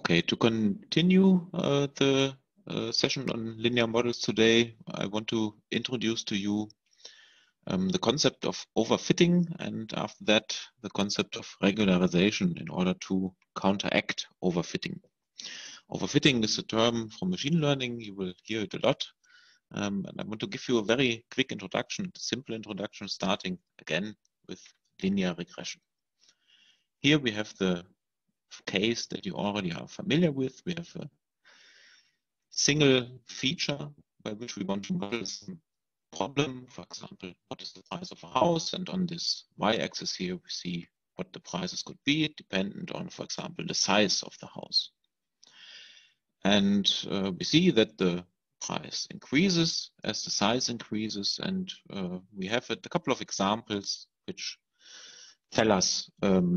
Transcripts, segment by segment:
Okay, to continue the session on linear models today, I want to introduce to you the concept of overfitting, and after that, the concept of regularization in order to counteract overfitting. Overfitting is a term from machine learning. You will hear it a lot. And I want to give you a very quick introduction, a simple introduction, starting again with linear regression. Here we have the case that you already are familiar with. We have a single feature by which we want to model some problem. For example, what is the price of a house? And on this y-axis here, we see what the prices could be, dependent on, for example, the size of the house. And we see that the price increases as the size increases, and we have a couple of examples which tell us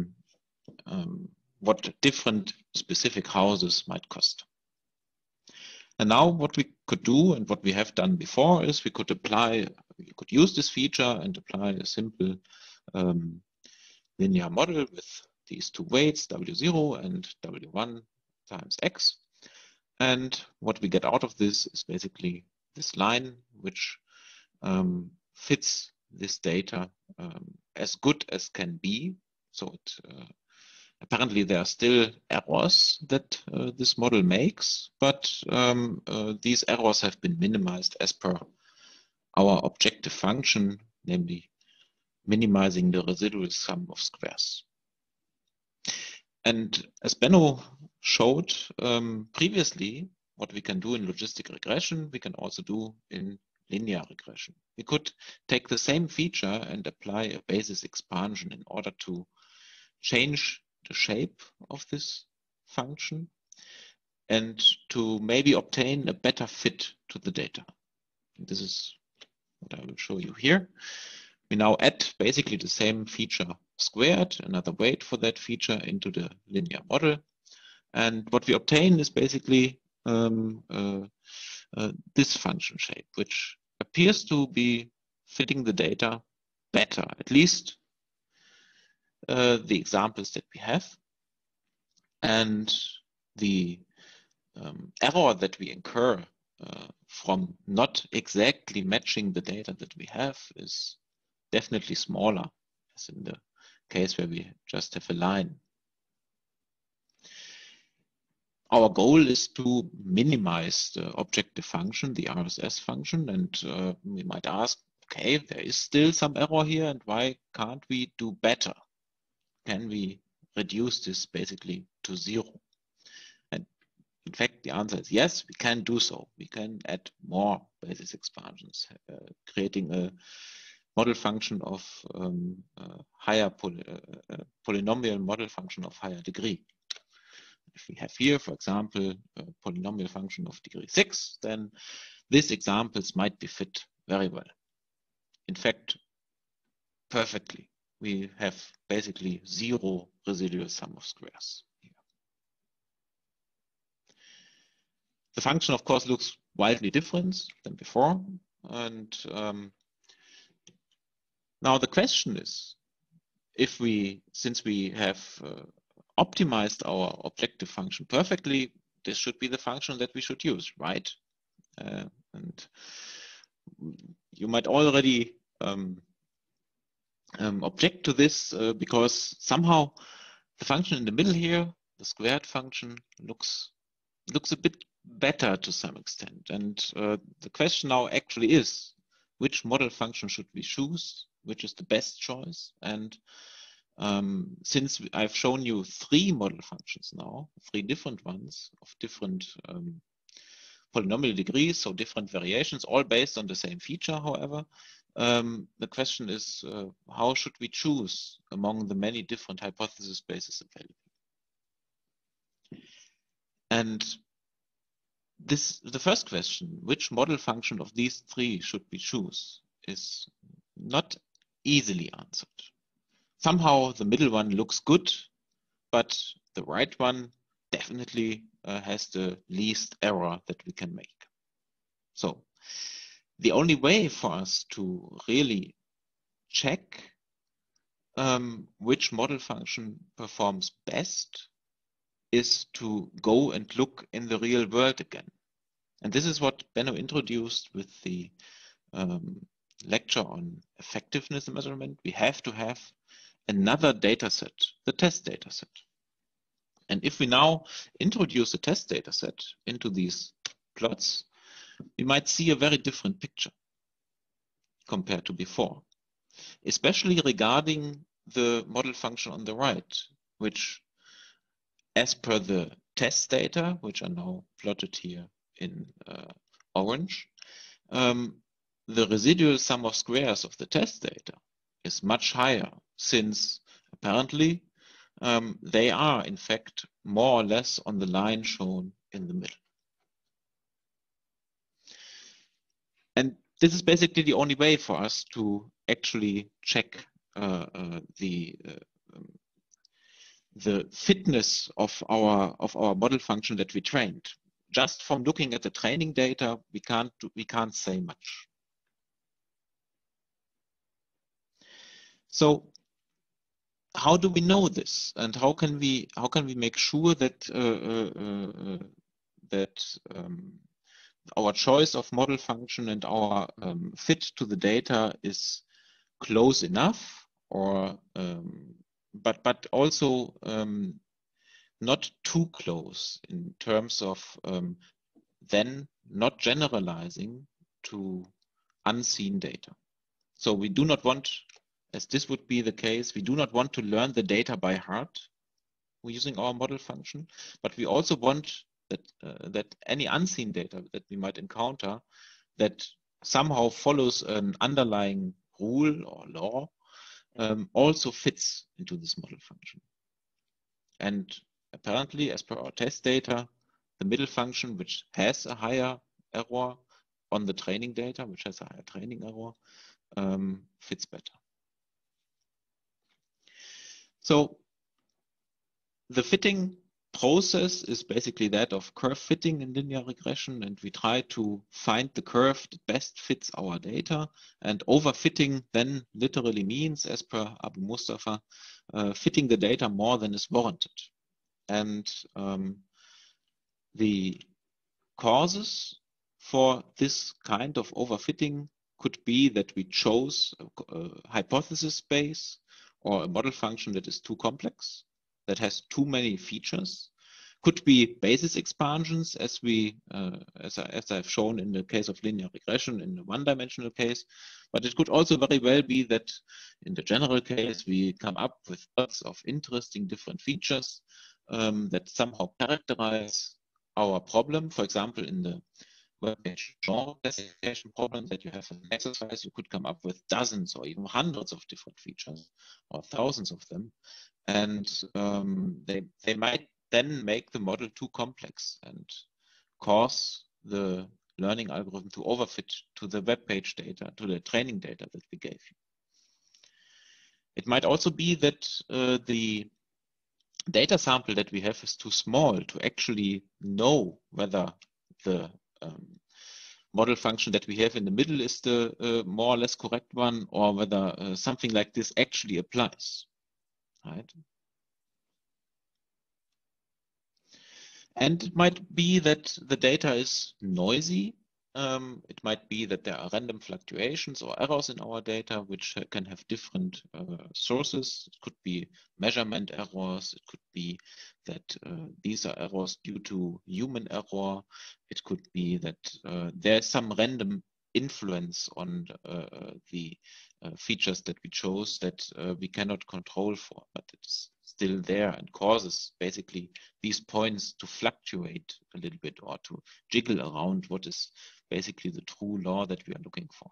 what different specific houses might cost. And now what we could do and what we have done before is we could use this feature and apply a simple linear model with these two weights, W0 and W1 times X. And what we get out of this is basically this line, which fits this data as good as can be. So it apparently there are still errors that this model makes, but these errors have been minimized as per our objective function, namely minimizing the residual sum of squares. And as Benno showed previously, what we can do in logistic regression, we can also do in linear regression. We could take the same feature and apply a basis expansion in order to change the shape of this function and to maybe obtain a better fit to the data. This is what I will show you here. We now add basically the same feature squared, another weight for that feature, into the linear model. And what we obtain is basically this function shape, which appears to be fitting the data better, at least the examples that we have. And the error that we incur from not exactly matching the data that we have is definitely smaller, as in the case where we just have a line. Our goal is to minimize the objective function, the RSS function, and we might ask, okay, there is still some error here, and why can't we do better? Can we reduce this basically to 0? And in fact, the answer is yes, we can do so. We can add more basis expansions, creating a model function of higher polynomial model function of higher degree. If we have here, for example, a polynomial function of degree 6, then these examples might be fit very well. In fact, perfectly. We have basically 0 residual sum of squares here. The function, of course, looks wildly different than before. And now the question is, since we have optimized our objective function perfectly, this should be the function that we should use, right? And you might already object to this because somehow the function in the middle here, the squared function, looks a bit better to some extent. And the question now actually is, which model function should we choose? Which is the best choice? And since I've shown you 3 model functions now, 3 different ones of different polynomial degrees, so different variations, all based on the same feature, however, the question is, how should we choose among the many different hypothesis spaces available? And the first question, which model function of these 3 should we choose, is not easily answered. Somehow the middle one looks good, but the right one definitely has the least error that we can make. So the only way for us to really check which model function performs best is to go and look in the real world again. And this is what Benno introduced with the lecture on effectiveness measurement. We have to have another data set, the test data set. And if we now introduce a test data set into these plots, we might see a very different picture compared to before, especially regarding the model function on the right, which, as per the test data, which are now plotted here in orange, the residual sum of squares of the test data is much higher, since apparently they are in fact more or less on the line shown in the middle. And this is basically the only way for us to actually check the fitness of our model function that we trained. Just from looking at the training data, we can't say much. So how do we know this, and how can we make sure that our choice of model function and our fit to the data is close enough, or but also not too close in terms of then not generalizing to unseen data. So we do not want, as this would be the case, we do not want to learn the data by heart using our model function, but we also want that any unseen data that we might encounter that somehow follows an underlying rule or law also fits into this model function. And apparently, as per our test data, the middle function, which has a higher error on the training data, which has a higher training error, fits better. So the fitting process is basically that of curve fitting in linear regression, and we try to find the curve that best fits our data. And overfitting then literally means, as per Abu Mustafa, fitting the data more than is warranted. And the causes for this kind of overfitting could be that we chose a hypothesis space or a model function that is too complex, that has too many features. Could be basis expansions, as I've shown in the case of linear regression in the one-dimensional case. But it could also very well be that in the general case, we come up with lots of interesting different features that somehow characterize our problem. For example, in the web page genre classification problem that you have in an exercise, you could come up with dozens or even hundreds of different features, or thousands of them. And they might then make the model too complex and cause the learning algorithm to overfit to the web page data, to the training data that we gave you. It might also be that the data sample that we have is too small to actually know whether the model function that we have in the middle is the more or less correct one, or whether something like this actually applies. Right? And it might be that the data is noisy. It might be that there are random fluctuations or errors in our data, which can have different sources. It could be measurement errors. It could be that these are errors due to human error. It could be that there's some random influence on the features that we chose that we cannot control for, but it's still there and causes basically these points to fluctuate a little bit or to jiggle around what is basically the true law that we are looking for.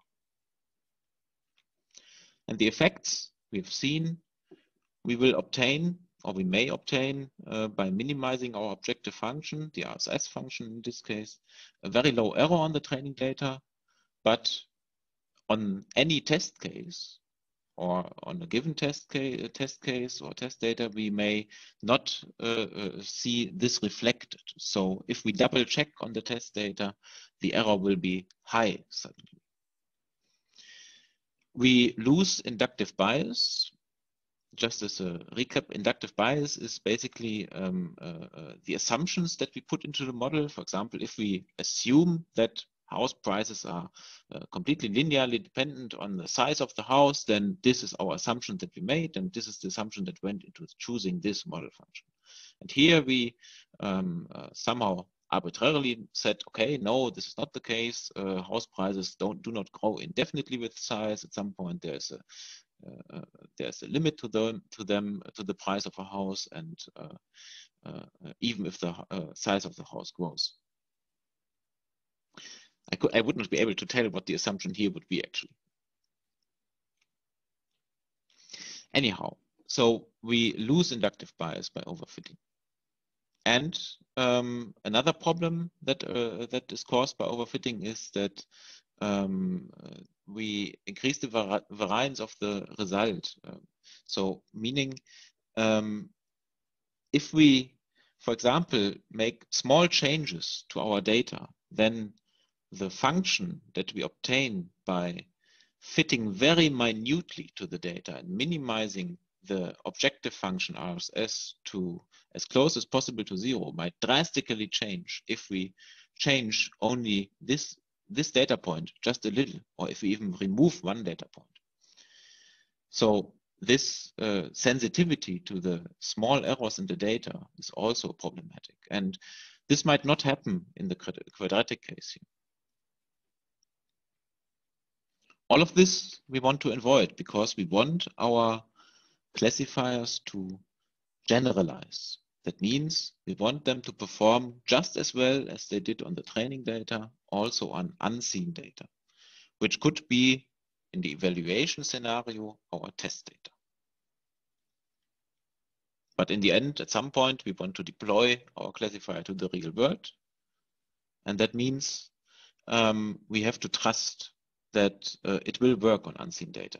And the effects we've seen, we will obtain, or we may obtain by minimizing our objective function, the RSS function in this case, a very low error on the training data, but on any test case, or on a given test case or test data, we may not see this reflected. So if we double check on the test data, the error will be high suddenly. We lose inductive bias. just as a recap, inductive bias is basically the assumptions that we put into the model. For example, if we assume that house prices are completely linearly dependent on the size of the house, then this is our assumption that we made, and this is the assumption that went into choosing this model function. And here we somehow arbitrarily said, okay, no, this is not the case. House prices do not grow indefinitely with size. At some point, there's a limit to the price of a house, and even if the size of the house grows. I would not be able to tell what the assumption here would be actually. Anyhow, so we lose inductive bias by overfitting. And another problem that that is caused by overfitting is that we increase the variance of the result. So meaning if we, for example, make small changes to our data, then the function that we obtain by fitting very minutely to the data and minimizing the objective function RSS to as close as possible to 0 might drastically change if we change only this data point just a little, or if we even remove one data point. So this sensitivity to the small errors in the data is also problematic. And this might not happen in the quadratic case here. All of this we want to avoid because we want our classifiers to generalize. That means we want them to perform just as well as they did on the training data, also on unseen data, which could be, in the evaluation scenario, our test data. But in the end, at some point, we want to deploy our classifier to the real world. And that means we have to trust that it will work on unseen data.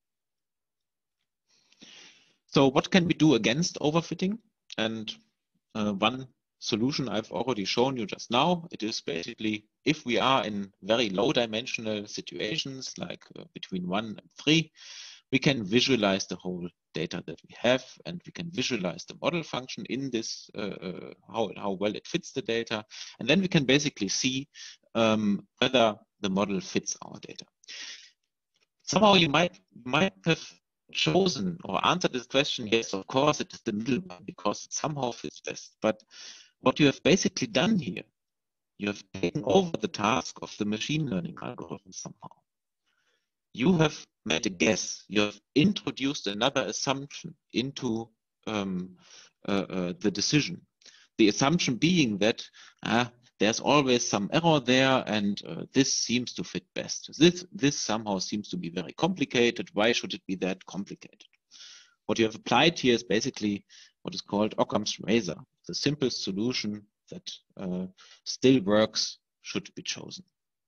So what can we do against overfitting? And one solution I've already shown you just now, it is basically if we are in very low dimensional situations, like between 1 and 3, we can visualize the whole data that we have, and we can visualize the model function in this, how well it fits the data. And then we can basically see whether the model fits our data. Somehow you might have chosen or answered this question, yes, of course, it is the middle one because it somehow fits best. But what you have basically done here, you have taken over the task of the machine learning algorithm somehow. You have made a guess. You have introduced another assumption into the decision. The assumption being that there's always some error there, and this seems to fit best. This somehow seems to be very complicated. Why should it be that complicated? What you have applied here is basically what is called Occam's razor. The simplest solution that still works should be chosen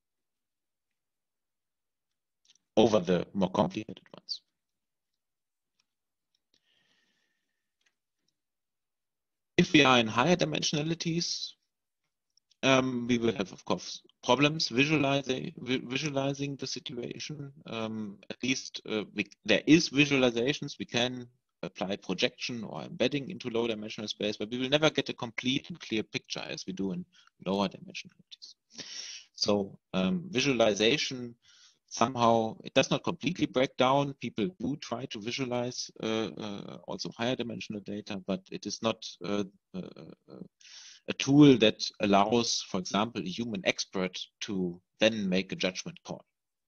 over the more complicated ones. If we are in higher dimensionalities, we will have, of course, problems visualizing the situation. At least there is visualizations. We can apply projection or embedding into low dimensional space, but we will never get a complete and clear picture as we do in lower dimensionalities. So visualization, somehow it does not completely break down. People do try to visualize also higher dimensional data, but it is not a tool that allows, for example, a human expert to then make a judgment call.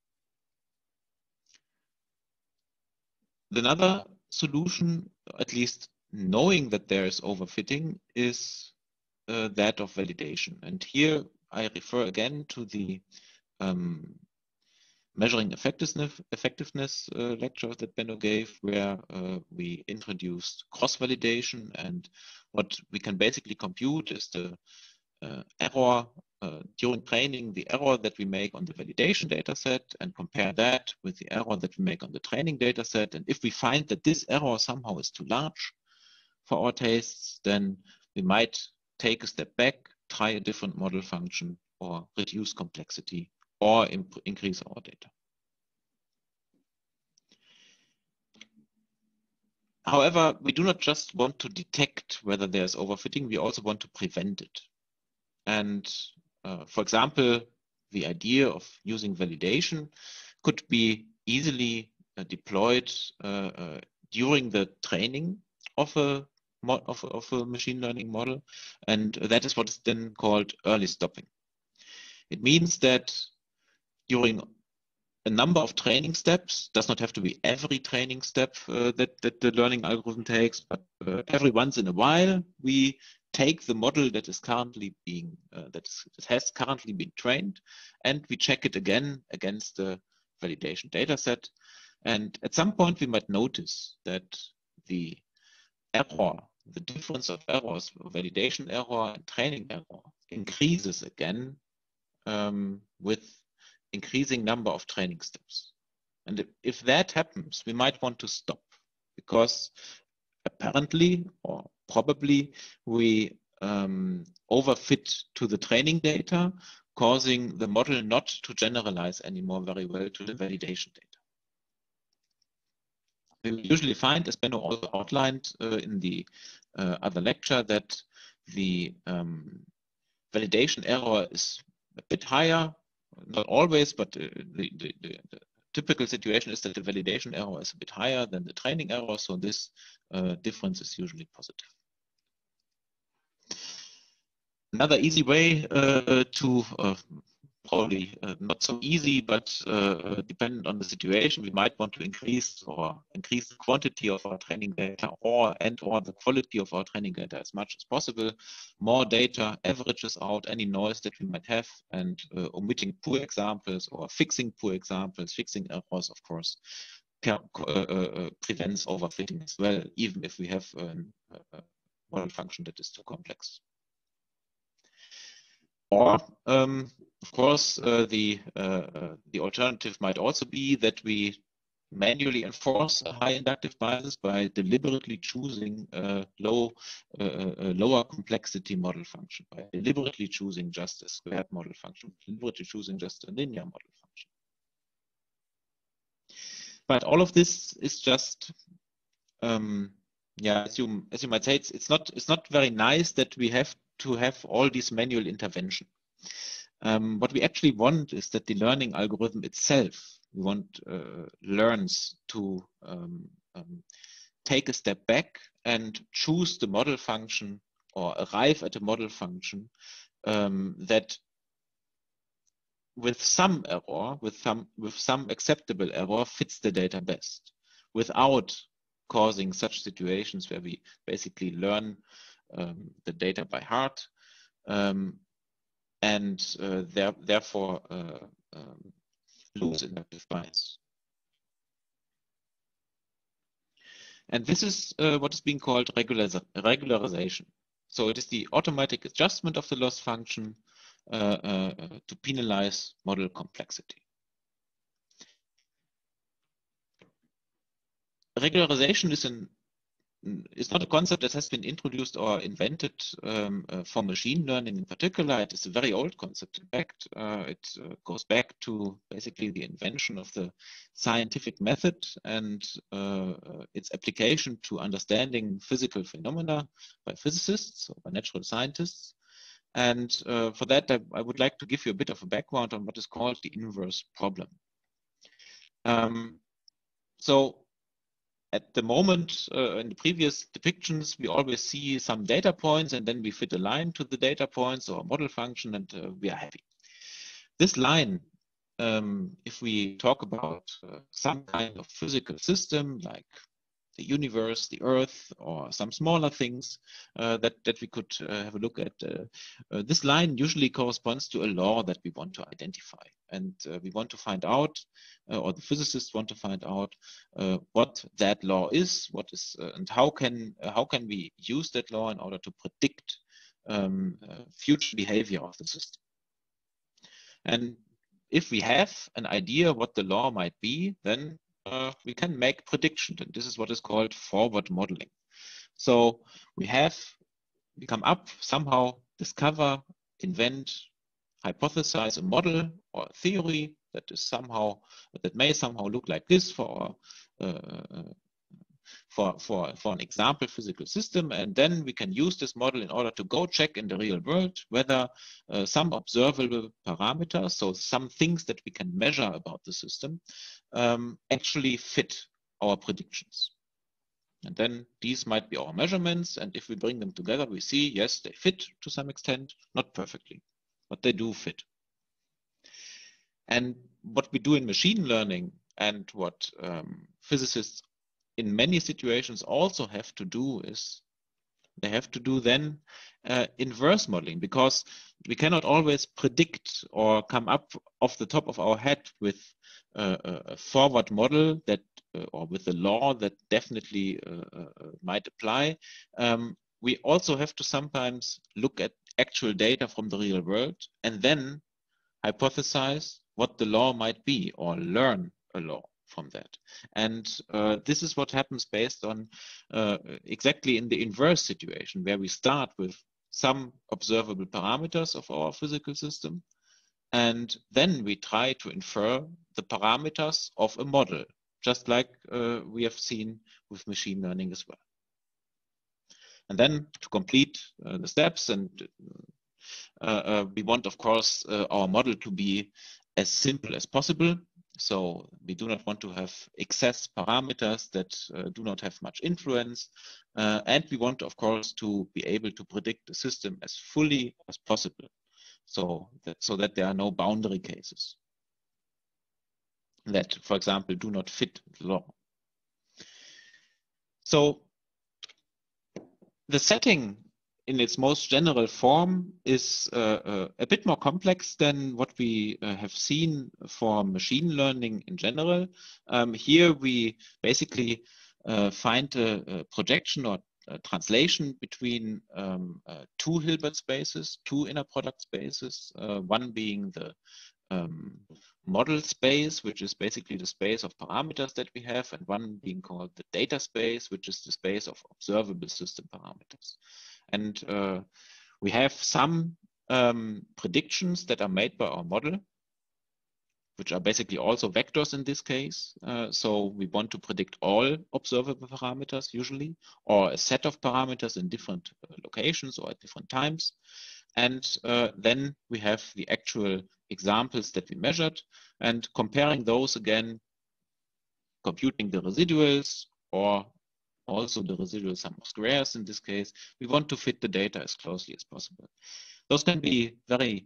Another solution, at least knowing that there is overfitting, is that of validation. And here I refer again to the measuring effectiveness lecture that Benno gave, where we introduced cross-validation, and what we can basically compute is the error during training, the error that we make on the validation data set, and compare that with the error that we make on the training data set. And if we find that this error somehow is too large for our tastes, then we might take a step back, try a different model function, or reduce complexity, or increase our data. However, we do not just want to detect whether there's overfitting, we also want to prevent it. And for example, the idea of using validation could be easily deployed during the training of a machine learning model, and that is what is then called early stopping. It means that during a number of training steps, does not have to be every training step that the learning algorithm takes, but every once in a while we take the model that is currently being that has currently been trained, and we check it again against the validation data set. And at some point we might notice that the error, the difference of errors, validation error and training error, increases again with increasing number of training steps. And if that happens, we might want to stop, because apparently or probably we overfit to the training data, causing the model not to generalize anymore very well to the validation data. We usually find, as Benno also outlined in the other lecture, that the validation error is a bit higher, not always, but the typical situation is that the validation error is a bit higher than the training error, so this difference is usually positive. Another easy way to probably not so easy, but dependent on the situation, we might want to increase the quantity of our training data or the quality of our training data as much as possible. More data averages out any noise that we might have, and omitting poor examples or fixing poor examples, fixing errors, of course, prevents overfitting as well, even if we have a model function that is too complex. Or, of course, the alternative might also be that we manually enforce a high inductive bias by deliberately choosing a lower complexity model function, by deliberately choosing just a squared model function, deliberately choosing just a linear model function. But all of this is just, yeah, as you might say, it's not very nice that we have to have all these manual intervention. What we actually want is that the learning algorithm itself, we want learns to take a step back and choose the model function or arrive at a model function that with some error, with some acceptable error, fits the data best, without causing such situations where we basically learn the data by heart and therefore lose inductive bias. And this is what is being called regularization. So it is the automatic adjustment of the loss function to penalize model complexity. Regularization is not a concept that has been introduced or invented for machine learning in particular. It is a very old concept. In fact, it goes back to basically the invention of the scientific method and its application to understanding physical phenomena by physicists or by natural scientists. And for that, I would like to give you a bit of a background on what is called the inverse problem. So at the moment, in the previous depictions, we always see some data points and then we fit a line to the data points or a model function and we are happy. This line, if we talk about some kind of physical system like the universe, the Earth, or some smaller things that we could have a look at. This line usually corresponds to a law that we want to identify. And we want to find out, or the physicists want to find out what that law is, and how can we use that law in order to predict future behavior of the system. And if we have an idea what the law might be, then we can make predictions, and this is what is called forward modeling. So we come up, somehow discover, invent, hypothesize a model or a theory that may somehow look like this for for an example physical system, and then we can use this model in order to go check in the real world whether some observable parameters, so some things that we can measure about the system, actually fit our predictions. And then these might be our measurements, and if we bring them together, we see, yes, they fit to some extent, not perfectly, but they do fit. And what we do in machine learning, and what physicists in many situations also have to do, is they have to do then inverse modeling, because we cannot always predict or come up off the top of our head with a forward model that or with a law that definitely might apply. We also have to sometimes look at actual data from the real world and then hypothesize what the law might be, or learn a law from that. And this is what happens based on exactly in the inverse situation, where we start with some observable parameters of our physical system, and then we try to infer the parameters of a model, just like we have seen with machine learning as well. And then to complete the steps, and we want, of course, our model to be as simple as possible. So we do not want to have excess parameters that do not have much influence. And we want, of course, to be able to predict the system as fully as possible, so that there are no boundary cases that, for example, do not fit the law. So the setting in its most general form is a bit more complex than what we have seen for machine learning in general. Here we basically find a projection or a translation between two Hilbert spaces, two inner product spaces, one being the model space, which is basically the space of parameters that we have, and one being called the data space, which is the space of observable system parameters. And we have some predictions that are made by our model, which are basically also vectors in this case. So we want to predict all observable parameters usually, or a set of parameters in different locations or at different times. And then we have the actual examples that we measured, and comparing those again, computing the residuals, or also the residual sum of squares in this case. We want to fit the data as closely as possible. Those can be very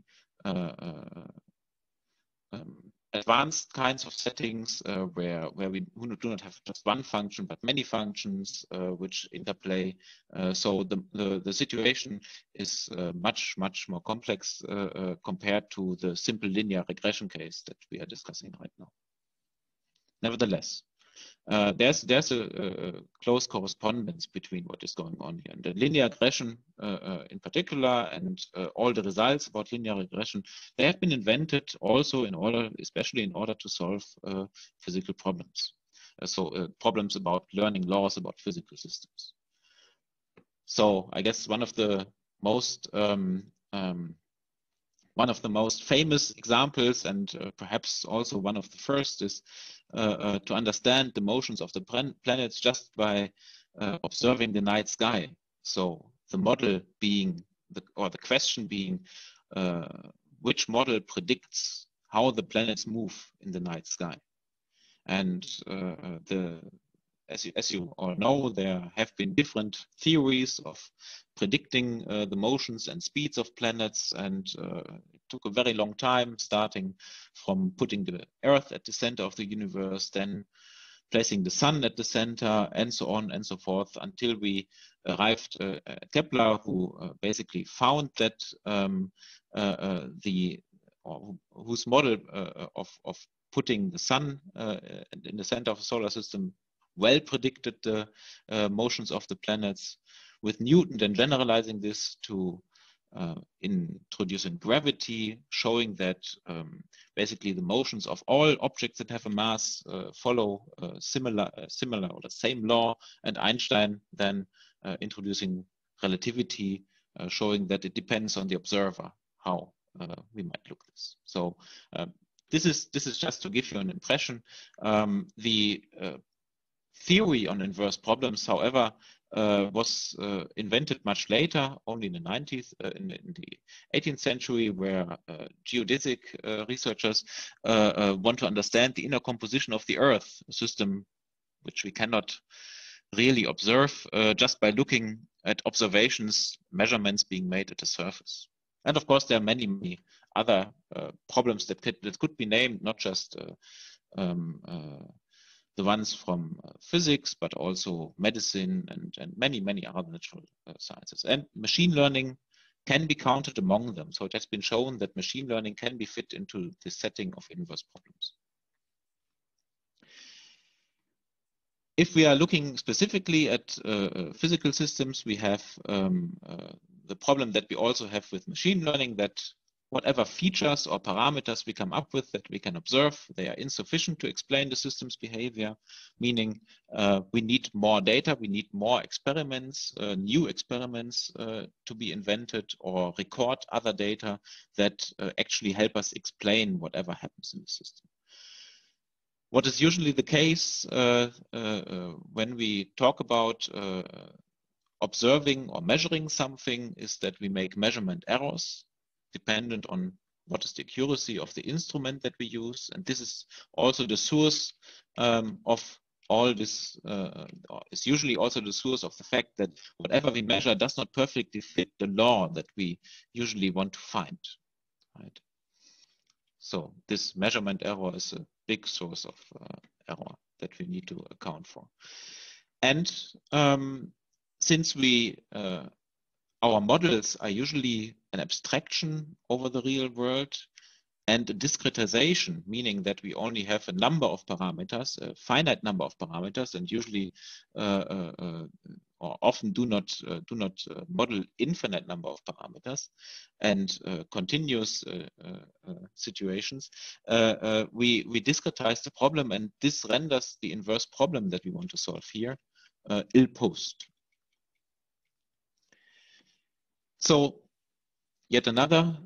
advanced kinds of settings where we do not have just one function, but many functions which interplay. So the situation is much more complex compared to the simple linear regression case that we are discussing right now. Nevertheless, there's a close correspondence between what is going on here. And the linear regression in particular, and all the results about linear regression, they have been invented also in order, especially in order to solve physical problems. Problems about learning laws about physical systems. So I guess one of the most famous examples, and perhaps also one of the first, is to understand the motions of the planets just by observing the night sky. So the model being, or the question being, which model predicts how the planets move in the night sky? And as you all know, there have been different theories of predicting the motions and speeds of planets, and it took a very long time, starting from putting the Earth at the center of the universe, then placing the sun at the center, and so on and so forth, until we arrived at Kepler, who basically found that whose model of putting the sun in the center of the solar system well predicted the motions of the planets, with Newton then generalizing this to introducing gravity, showing that basically the motions of all objects that have a mass follow similar or the same law, and Einstein then introducing relativity, showing that it depends on the observer how we might look this. So this is just to give you an impression. The theory on inverse problems, however, was invented much later, only in the 90s, in the 18th century, where geodesic researchers want to understand the inner composition of the Earth, a system which we cannot really observe just by looking at observations, measurements being made at the surface. And of course, there are many, many other problems that could be named, not just the ones from physics, but also medicine and many, many other natural sciences. And machine learning can be counted among them. So it has been shown that machine learning can be fit into the setting of inverse problems. If we are looking specifically at physical systems, we have the problem that we also have with machine learning, that whatever features or parameters we come up with that we can observe, they are insufficient to explain the system's behavior, meaning we need more data, we need more experiments, new experiments to be invented or record other data that actually help us explain whatever happens in the system. What is usually the case when we talk about observing or measuring something is that we make measurement errors dependent on what is the accuracy of the instrument that we use. And this is also the source of all this, is usually also the source of the fact that whatever we measure does not perfectly fit the law that we usually want to find, right? So this measurement error is a big source of error that we need to account for. And since our models are usually an abstraction over the real world and a discretization, meaning that we only have a number of parameters, a finite number of parameters, and usually or often do not model infinite number of parameters and continuous situations, we discretize the problem, and this renders the inverse problem that we want to solve here ill-posed. So yet another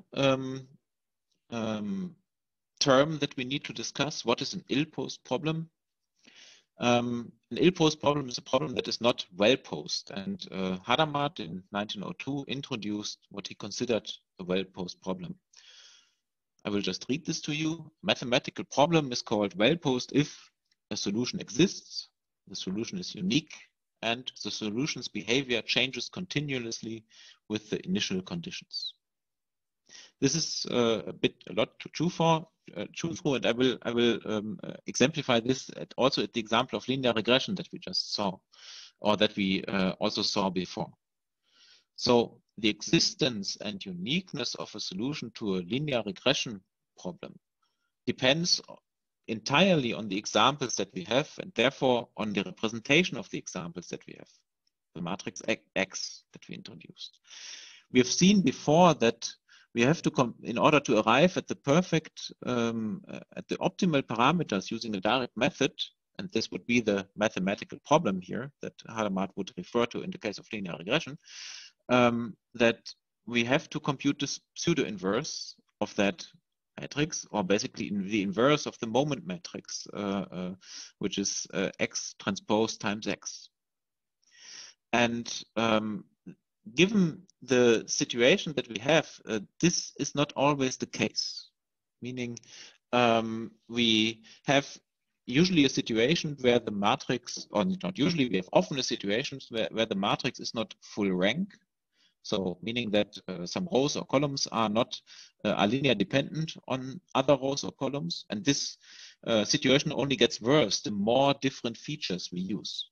term that we need to discuss: what is an ill-posed problem? An ill-posed problem is a problem that is not well-posed, and Hadamard in 1902 introduced what he considered a well-posed problem. I will just read this to you. Mathematical problem is called well-posed if a solution exists, the solution is unique, and the solution's behavior changes continuously with the initial conditions. This is a lot to chew through, and I will exemplify this also at the example of linear regression that we just saw, or that we also saw before. So the existence and uniqueness of a solution to a linear regression problem depends entirely on the examples that we have, and therefore on the representation of the examples that we have, the matrix X that we introduced. We have seen before that we have to, in order to arrive at the perfect, at the optimal parameters using a direct method, and this would be the mathematical problem here that Hadamard would refer to in the case of linear regression, that we have to compute this pseudo-inverse of that matrix, or basically the inverse of the moment matrix, which is X transpose times X. And given the situation that we have, this is not always the case, meaning we have usually a situation where the matrix, or not usually, we have often a situation where the matrix is not full rank. So meaning that some rows or columns are not are linear dependent on other rows or columns, and this situation only gets worse the more different features we use.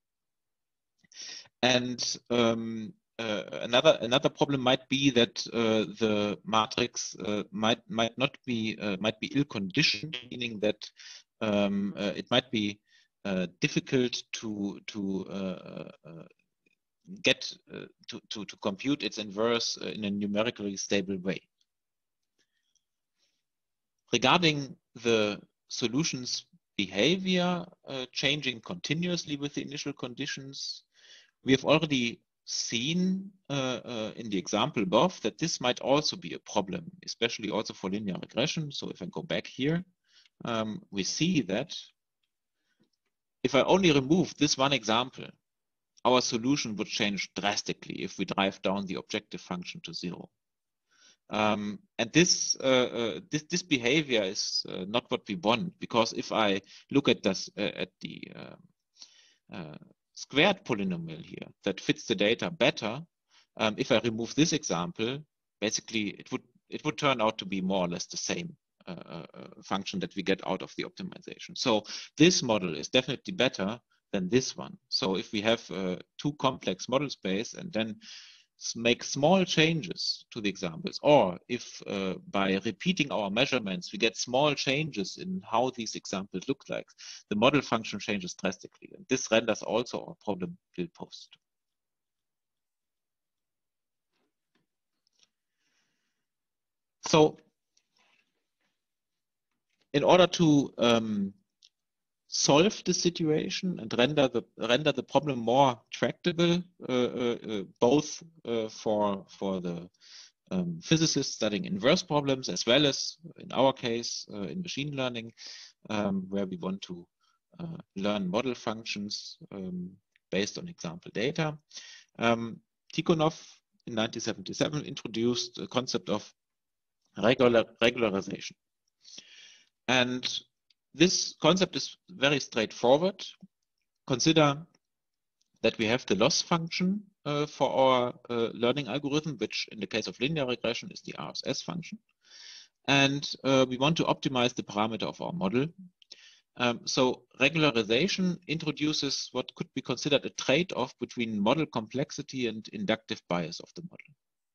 And another problem might be that the matrix might be ill-conditioned, meaning that it might be difficult to get to compute its inverse in a numerically stable way. Regarding the solution's behavior changing continuously with the initial conditions, we have already seen in the example above that this might also be a problem, especially also for linear regression. So if I go back here, we see that if I only remove this one example, our solution would change drastically if we drive down the objective function to 0. And this behavior is not what we want, because if I look at this at the squared polynomial here that fits the data better, if I remove this example, basically it would turn out to be more or less the same function that we get out of the optimization. So this model is definitely better than this one. So if we have two complex model space and then make small changes to the examples, or if by repeating our measurements we get small changes in how these examples look like, the model function changes drastically. And this renders also our problem will post. So in order to solve the situation and render the problem more tractable, both for the physicists studying inverse problems, as well as in our case in machine learning, where we want to learn model functions based on example data. Tikhonov in 1977 introduced the concept of regularization. And this concept is very straightforward. Consider that we have the loss function for our learning algorithm, which in the case of linear regression is the RSS function. And we want to optimize the parameter of our model. So regularization introduces what could be considered a trade-off between model complexity and inductive bias of the model.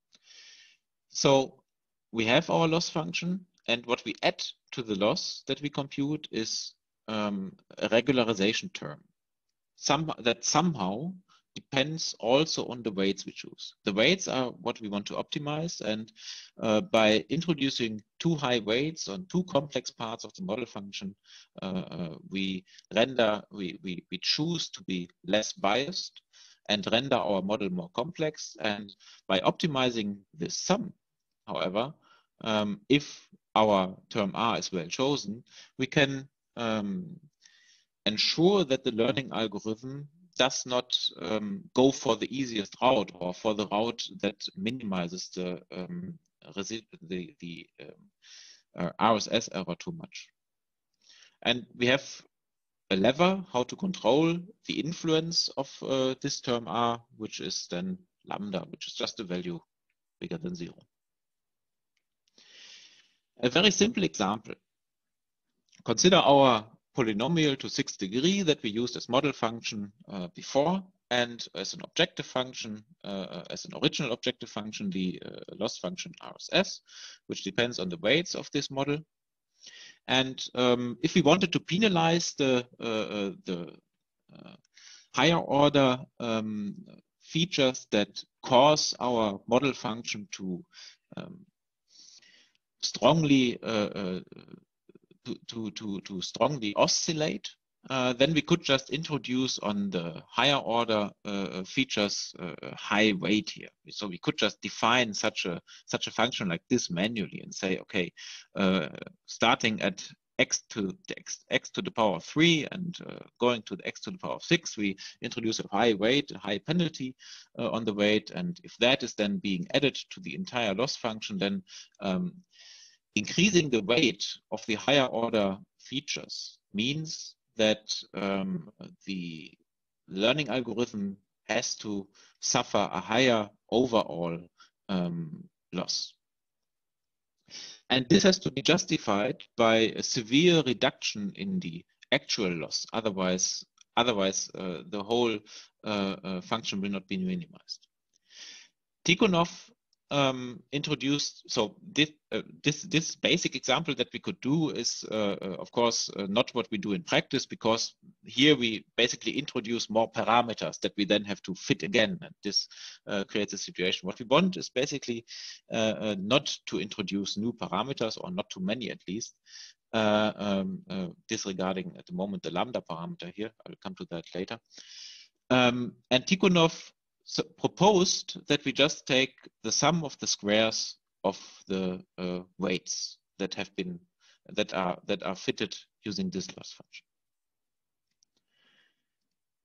So we have our loss function, and what we add to the loss that we compute is a regularization term. That somehow depends also on the weights we choose. The weights are what we want to optimize, and by introducing too high weights on too complex parts of the model function, we choose to be less biased and render our model more complex. And by optimizing this sum, however, if our term R is well chosen, we can ensure that the learning algorithm does not go for the easiest route or for the route that minimizes the RSS error too much. And we have a lever how to control the influence of this term R, which is then lambda, which is just a value bigger than 0. A very simple example. Consider our polynomial to 6th degree that we used as model function before, and as an objective function, as an original objective function, the loss function RSS, which depends on the weights of this model. And if we wanted to penalize the higher order features that cause our model function to strongly strongly oscillate, then we could just introduce on the higher order features high weight here. So we could just define such a function like this manually and say, okay, starting at x to the power of 3 and going to the x to the power of 6, we introduce a high weight, a high penalty on the weight, and if that is then being added to the entire loss function, then increasing the weight of the higher order features means that the learning algorithm has to suffer a higher overall loss. And this has to be justified by a severe reduction in the actual loss. Otherwise, the whole function will not be minimized. Tikhonov introduced, so this basic example that we could do is of course not what we do in practice, because here we basically introduce more parameters that we then have to fit again, and this creates a situation. What we want is basically not to introduce new parameters, or not too many at least, disregarding at the moment the lambda parameter here. I will come to that later. And Tikhonov proposed that we just take the sum of the squares of the weights that are fitted using this loss function.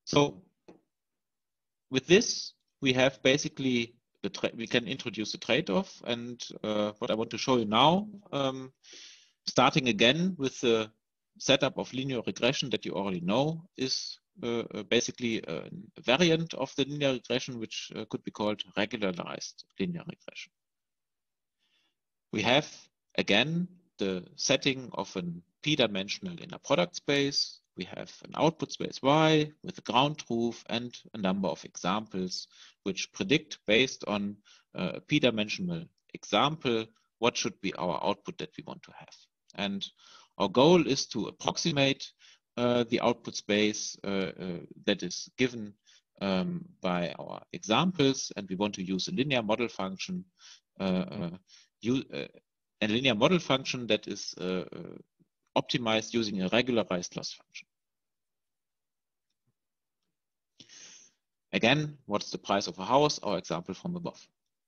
So with this, we have basically we can introduce a trade-off, and what I want to show you now, starting again with the setup of linear regression that you already know, is basically a variant of the linear regression, which could be called regularized linear regression. We have again the setting of an p-dimensional inner product space. We have an output space Y with a ground truth and a number of examples which predict based on a p-dimensional example what should be our output that we want to have. And our goal is to approximate the output space that is given by our examples, and we want to use a linear model function, a linear model function that is optimized using a regularized loss function. Again, what's the price of a house? Our example from above.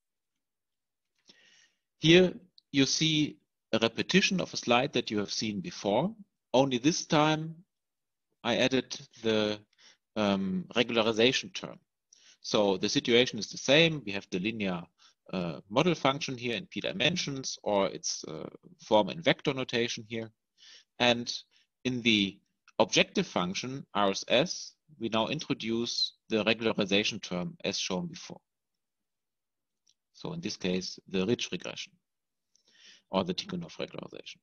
Here you see a repetition of a slide that you have seen before. Only this time I added the regularization term. So the situation is the same. We have the linear model function here in p dimensions, or its form in vector notation here. And in the objective function, RSS, we now introduce the regularization term as shown before. So in this case, the ridge regression or the Tikhonov regularization.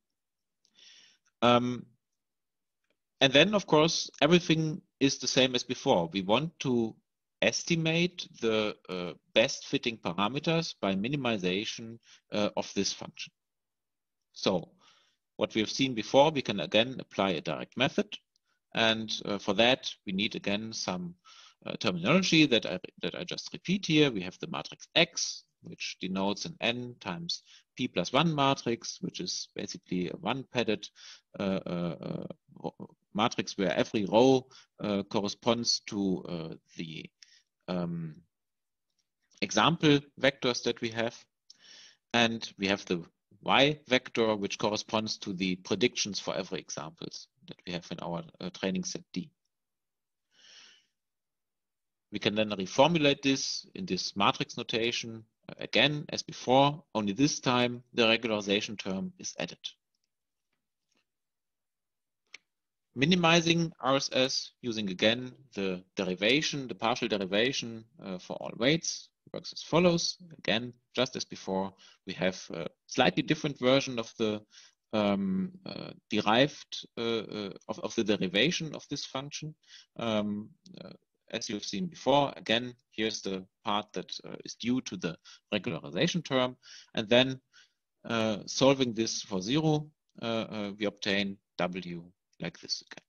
And then, of course, everything is the same as before. We want to estimate the best fitting parameters by minimization of this function. So what we have seen before, we can again apply a direct method. And for that, we need again some terminology that I just repeat here. We have the matrix X, which denotes an n times p plus 1 matrix, which is basically a one-padded matrix where every row corresponds to the example vectors that we have. And we have the Y vector, which corresponds to the predictions for every examples that we have in our training set D. We can then reformulate this in this matrix notation again as before, only this time the regularization term is added. Minimizing RSS using again the derivation, the partial derivation for all weights works as follows. Again, just as before, we have a slightly different version of the derived of the derivation of this function. As you've seen before, again, here's the part that is due to the regularization term. And then solving this for 0, we obtain W like this again.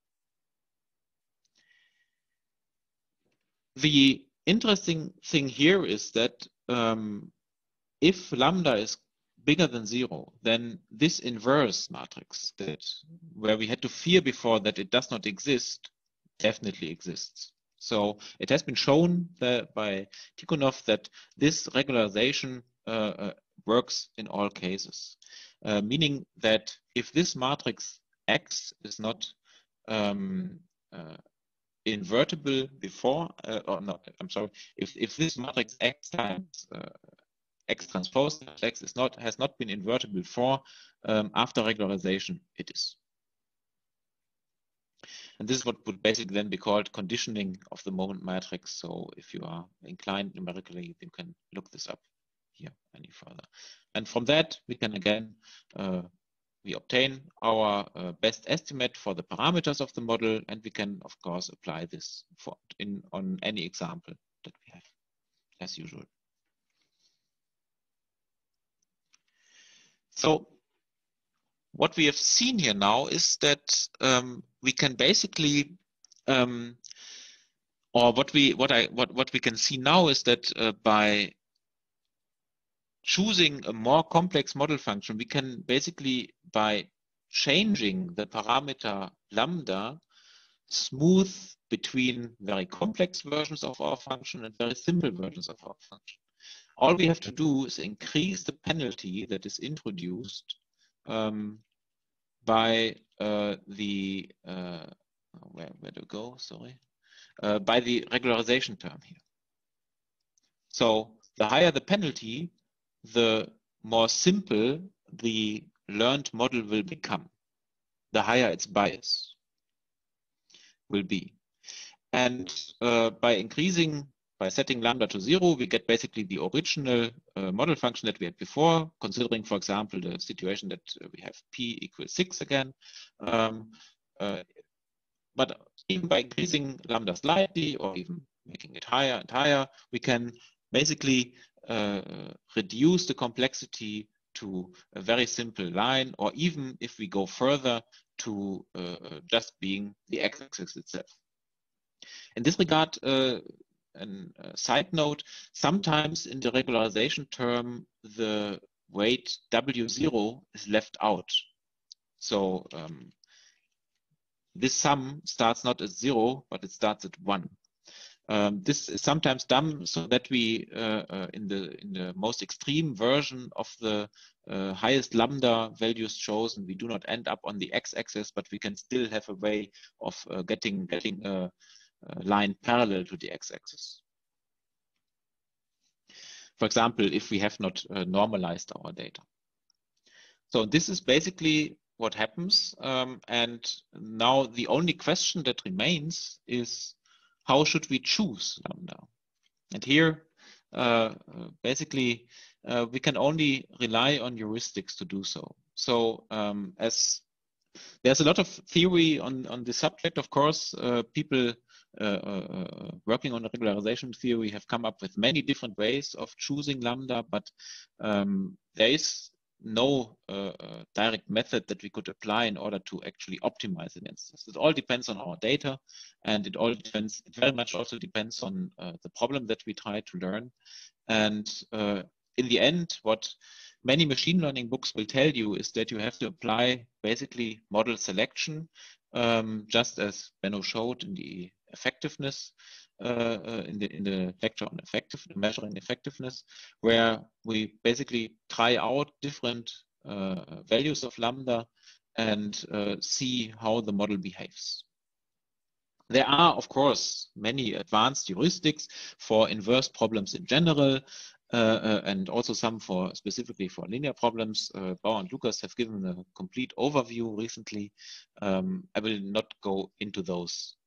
The interesting thing here is that if lambda is bigger than 0, then this inverse matrix that where we had to fear before that it does not exist definitely exists. So it has been shown that by Tikhonov that this regularization works in all cases, meaning that if this matrix X is not invertible before, or not, I'm sorry, if this matrix X times X transpose X has not been invertible before, after regularization it is. And this is what would basically then be called conditioning of the moment matrix. So if you are inclined numerically, you can look this up here any further. And from that, we can again, we obtain our best estimate for the parameters of the model, and we can, of course, apply this on any example that we have, as usual. So what we have seen here now is that we can basically, or what we can see now is that by choosing a more complex model function, we can basically, by changing the parameter lambda, smooth between very complex versions of our function and very simple versions of our function. All we have to do is increase the penalty that is introduced by the where to go? Sorry, by the regularization term here. So the higher the penalty, the more simple the learned model will become, the higher its bias will be. And by setting lambda to 0, we get basically the original model function that we had before, considering, for example, the situation that we have p equals 6 again. But even by increasing lambda slightly, or even making it higher and higher, we can basically reduce the complexity to a very simple line, or even if we go further to just being the x-axis itself. In this regard, a side note, sometimes in the regularization term, the weight W0 is left out. So this sum starts not at 0, but it starts at 1. This is sometimes done so that we, in the most extreme version of the highest lambda values chosen, we do not end up on the x-axis, but we can still have a way of getting a line parallel to the x-axis. For example, if we have not normalized our data. So this is basically what happens. And now the only question that remains is, how should we choose lambda? And here, basically, we can only rely on heuristics to do so. So as there's a lot of theory on this subject, of course, people working on regularization theory have come up with many different ways of choosing lambda, but there is no direct method that we could apply in order to actually optimize against this. It all depends on our data, and it very much also depends on the problem that we try to learn. And in the end, what many machine learning books will tell you is that you have to apply basically model selection, just as Benno showed in the effectiveness, in the lecture on measuring effectiveness, where we basically try out different values of lambda and see how the model behaves. There are, of course, many advanced heuristics for inverse problems in general, and also some specifically for linear problems. Bauer and Lucas have given a complete overview recently. I will not go into those